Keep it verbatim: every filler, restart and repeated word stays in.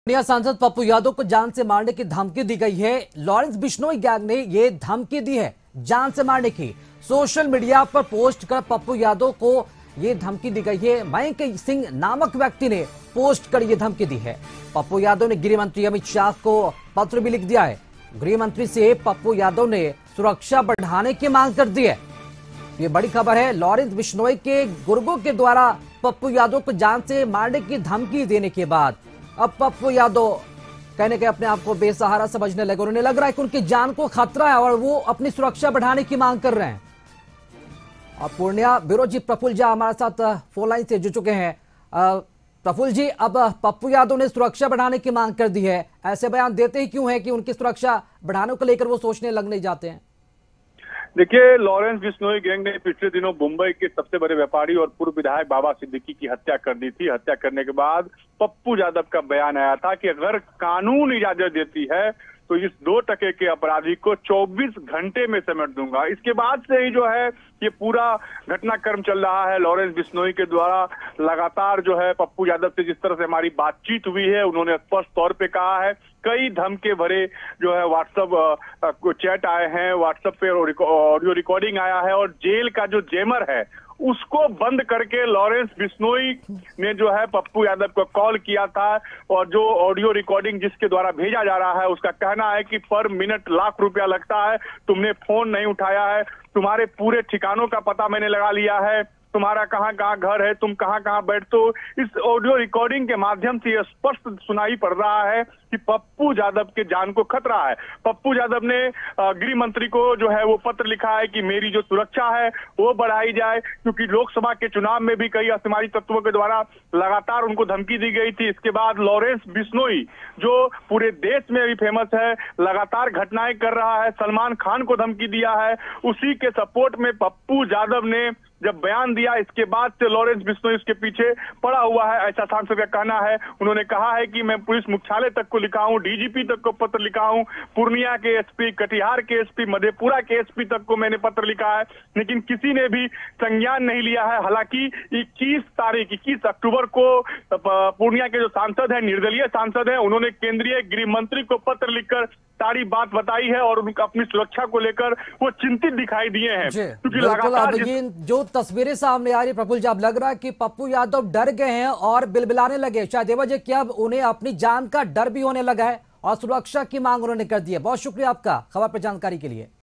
पूर्णिया सांसद पप्पू यादव को जान से मारने की धमकी दी गई है। लॉरेंस बिश्नोई गैंग ने ये धमकी दी है जान से मारने की। सोशल मीडिया पर पोस्ट कर पप्पू यादव को ये धमकी दी गई है। मयंक सिंह नामक व्यक्ति ने पोस्ट कर ये धमकी दी है। पप्पू यादव ने गृह मंत्री अमित शाह को पत्र भी लिख दिया है। गृह मंत्री से पप्पू यादव ने सुरक्षा बढ़ाने की मांग कर दी है। ये बड़ी खबर है। लॉरेंस बिश्नोई के गुर्गों के द्वारा पप्पू यादव को जान से मारने की धमकी देने के बाद अब पप्पू यादव कहने के अपने आप को बेसहारा समझने लगे। उन्हें लग रहा है कि उनकी जान को खतरा है और वो अपनी सुरक्षा बढ़ाने की मांग कर रहे हैं। और पूर्णिया ब्यूरो चीफ प्रफुल्ल झा हमारे साथ फोन लाइन से जुड़ चुके हैं। प्रफुल्ल जी, अब पप्पू यादव ने सुरक्षा बढ़ाने की मांग कर दी है। ऐसे बयान देते ही क्यों है कि उनकी सुरक्षा बढ़ाने को लेकर वो सोचने लगने जाते हैं? देखिए, लॉरेंस बिश्नोई गैंग ने पिछले दिनों मुंबई के सबसे बड़े व्यापारी और पूर्व विधायक बाबा सिद्दीकी की हत्या कर दी थी। हत्या करने के बाद पप्पू यादव का बयान आया था कि अगर कानून इजाजत देती है तो इस दो टके के अपराधी को चौबीस घंटे में समेट दूंगा। इसके बाद से ही जो है ये पूरा घटनाक्रम चल रहा है। लॉरेंस बिश्नोई के द्वारा लगातार जो है पप्पू यादव से जिस तरह से हमारी बातचीत हुई है, उन्होंने स्पष्ट तौर पे कहा है, कई धमके भरे जो है व्हाट्सएप चैट आए हैं, व्हाट्सएप पे ऑडियो रिकॉर्डिंग आया है और जेल का जो जेमर है उसको बंद करके लॉरेंस बिश्नोई ने जो है पप्पू यादव को कॉल किया था। और जो ऑडियो रिकॉर्डिंग जिसके द्वारा भेजा जा रहा है उसका कहना है कि पर मिनट लाख रुपया लगता है, तुमने फोन नहीं उठाया है, तुम्हारे पूरे ठिकानों का पता मैंने लगा लिया है, तुम्हारा कहाँ कहाँ घर है, तुम कहाँ कहाँ बैठते हो। इस ऑडियो रिकॉर्डिंग के माध्यम से यह स्पष्ट सुनाई पड़ रहा है कि पप्पू यादव के जान को खतरा है। पप्पू यादव ने गृह मंत्री को जो है वो पत्र लिखा है कि मेरी जो सुरक्षा है वो बढ़ाई जाए, क्योंकि लोकसभा के चुनाव में भी कई असामाजिक तत्वों के द्वारा लगातार उनको धमकी दी गई थी। इसके बाद लॉरेंस बिश्नोई जो पूरे देश में भी फेमस है, लगातार घटनाएं कर रहा है, सलमान खान को धमकी दिया है, उसी के सपोर्ट में पप्पू यादव ने जब बयान दिया, इसके बाद से लॉरेंस बिश्नोई इसके पीछे पड़ा हुआ है, ऐसा सांसद का कहना है। उन्होंने कहा है कि मैं पुलिस मुख्यालय तक को लिखा हूं, डीजीपी तक को पत्र लिखा हूं, पूर्णिया के एसपी, कटिहार के एसपी, मधेपुरा के एसपी तक को मैंने पत्र लिखा है, लेकिन किसी ने भी संज्ञान नहीं लिया है। हालांकि इक्कीस तारीख इक्कीस अक्टूबर को पूर्णिया के जो सांसद है, निर्दलीय सांसद है, उन्होंने केंद्रीय गृह मंत्री को पत्र लिखकर सारी बात बताई है और उनका अपनी सुरक्षा को लेकर वो चिंतित दिखाई दिए हैं। क्योंकि लगातार ये जो तस्वीरें सामने आ रही प्रफुल्ल जी, अब लग रहा है कि पप्पू यादव डर गए हैं और बिलबिलाने लगे। शायद ये वजह कि अब उन्हें अपनी जान का डर भी होने लगा है और सुरक्षा की मांग उन्होंने कर दी है। बहुत शुक्रिया आपका खबर पर जानकारी के लिए।